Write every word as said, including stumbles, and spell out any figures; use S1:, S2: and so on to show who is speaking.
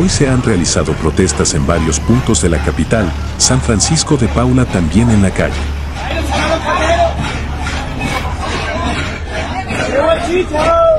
S1: Hoy se han realizado protestas en varios puntos de la capital, San Francisco de Paula también en la calle.